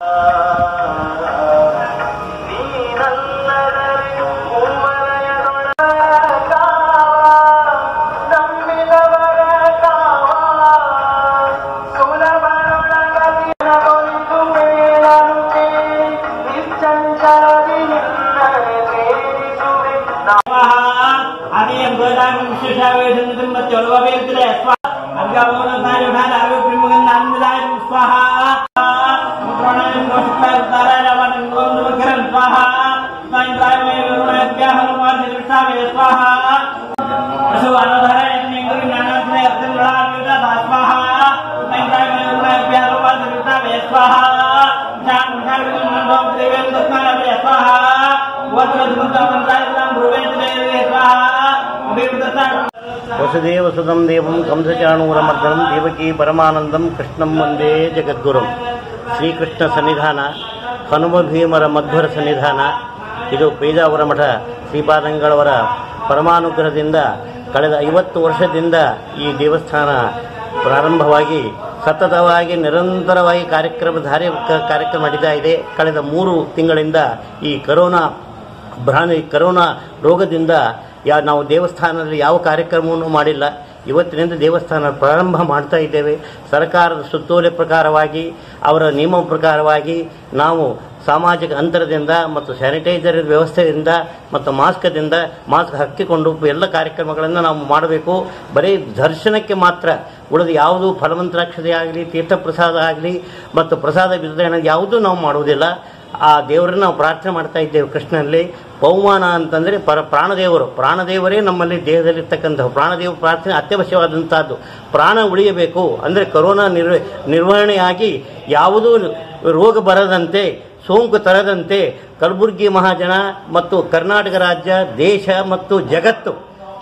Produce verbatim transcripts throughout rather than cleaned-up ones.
ವಸುದೇವ ಸುತಂ ದೇವಂ ಕಂಸಚಾಣೂರಮರ್ದನಂ ದೇವಕಿ ಪರಮಾನಂದಂ ಕೃಷ್ಣಂ ವಂದೇ ಜಗದ್ಗುರುಂ. ಶ್ರೀಕೃಷ್ಣ ಸನ್ನಿಧಾನ, ಹನುಮ ಭೀಮರ ಮಧ್ವರ ಸನ್ನಿಧಾನ. ಇದು ಪೇಜಾವರ ಮಠ ಶ್ರೀಪಾದಂಗಳವರ ಪರಮಾನುಗ್ರಹದಿಂದ ಕಳೆದ ಐವತ್ತು ವರ್ಷದಿಂದ ಈ ದೇವಸ್ಥಾನ ಪ್ರಾರಂಭವಾಗಿ ಸತತವಾಗಿ ನಿರಂತರವಾಗಿ ಕಾರ್ಯಕ್ರಮ ಧಾರ್ಯ ಕಾರ್ಯಕ್ರಮ ನಡೀತಾ ಇದೆ. ಕಳೆದ ಮೂರು ತಿಂಗಳಿಂದ ಈ ಕರೋನಾ ಭ್ರಾಣಿ ಕರೋನಾ ರೋಗದಿಂದ ಯಾ ನಾವು ದೇವಸ್ಥಾನದಲ್ಲಿ ಯಾವ ಕಾರ್ಯಕ್ರಮವನ್ನು ಮಾಡಿಲ್ಲ. ಇವತ್ತಿನಿಂದ ದೇವಸ್ಥಾನ ಪ್ರಾರಂಭ ಮಾಡ್ತಾ ಇದ್ದೇವೆ. ಸರ್ಕಾರದ ಸುತ್ತೋಲೆ ಪ್ರಕಾರವಾಗಿ, ಅವರ ನಿಯಮ ಪ್ರಕಾರವಾಗಿ ನಾವು ಸಾಮಾಜಿಕ ಅಂತರದಿಂದ ಮತ್ತು ಸ್ಯಾನಿಟೈಸರ್ ವ್ಯವಸ್ಥೆಯಿಂದ ಮತ್ತು ಮಾಸ್ಕದಿಂದ ಮಾಸ್ಕ್ ಹಾಕಿಕೊಂಡು ಎಲ್ಲ ಕಾರ್ಯಕ್ರಮಗಳನ್ನು ನಾವು ಮಾಡಬೇಕು. ಬರೀ ದರ್ಶನಕ್ಕೆ ಮಾತ್ರ, ಉಳಿದ ಯಾವುದು ಫಲಮಂತ್ರಾಕ್ಷತೆ ಆಗಲಿ, ತೀರ್ಥಪ್ರಸಾದ ಆಗಲಿ ಮತ್ತು ಪ್ರಸಾದ ವಿತರಣೆ ಯಾವುದೂ ನಾವು ಮಾಡುವುದಿಲ್ಲ. ಆ ದೇವರನ್ನು ನಾವು ಪ್ರಾರ್ಥನೆ ಮಾಡ್ತಾ ಇದ್ದೇವೆ. ಕೃಷ್ಣನಲ್ಲಿ ಪೌಮಾನ ಅಂತಂದರೆ ಪರ ಪ್ರಾಣದೇವರು, ಪ್ರಾಣದೇವರೇ ನಮ್ಮಲ್ಲಿ ದೇಹದಲ್ಲಿರ್ತಕ್ಕಂಥ ಪ್ರಾಣದೇವ ಪ್ರಾರ್ಥನೆ ಅತ್ಯವಶ್ಯವಾದಂಥದ್ದು. ಪ್ರಾಣ ಉಳಿಯಬೇಕು ಅಂದರೆ ಕರೋನಾ ನಿರ್ವ ನಿರ್ವಹಣೆಯಾಗಿ ಯಾವುದೂ ರೋಗ ಬರದಂತೆ, ಸೋಂಕು ತರದಂತೆ ಕಲಬುರಗಿ ಮಹಾಜನ ಮತ್ತು ಕರ್ನಾಟಕ ರಾಜ್ಯ, ದೇಶ ಮತ್ತು ಜಗತ್ತು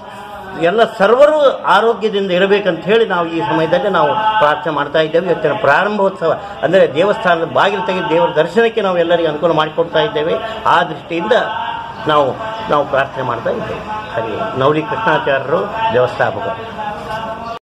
ಎಲ್ಲ ಸರ್ವರು ಆರೋಗ್ಯದಿಂದ ಇರಬೇಕಂತ ಹೇಳಿ ನಾವು ಈ ಸಮಯದಲ್ಲಿ ನಾವು ಪ್ರಾರ್ಥನೆ ಮಾಡ್ತಾ ಇದ್ದೇವೆ. ಇವತ್ತಿನ ಪ್ರಾರಂಭೋತ್ಸವ ಅಂದರೆ ದೇವಸ್ಥಾನದ ಬಾಗಿಲು ತೆಗೆದು ದೇವರ ದರ್ಶನಕ್ಕೆ ನಾವು ಎಲ್ಲರಿಗೂ ಅನುಕೂಲ ಮಾಡಿಕೊಡ್ತಾ ಇದ್ದೇವೆ. ಆ ದೃಷ್ಟಿಯಿಂದ ನಾವು ನಾವು ಪ್ರಾರ್ಥನೆ ಮಾಡ್ತಾ ಇದ್ದೇವೆ. ಸರಿ, ನವಲಿ ಕೃಷ್ಣಾಚಾರ್ಯರು ದೇವಸ್ಥಾಪಕರು.